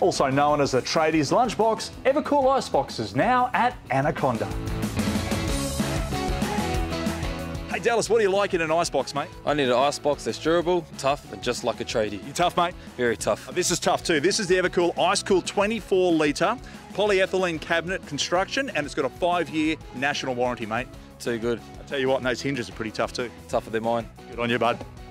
Also known as the Tradie's lunchbox, Evakool Icebox is now at Anaconda. Hey Dallas, what do you like in an icebox, mate? I need an icebox that's durable, tough, and just like a Tradie. You tough, mate? Very tough. This is tough too. This is the Evakool Icekool 24L polyethylene cabinet construction, and it's got a 5-year national warranty, mate. Too good. I tell you what, and those hinges are pretty tough too. Tougher than mine. Good on you, bud.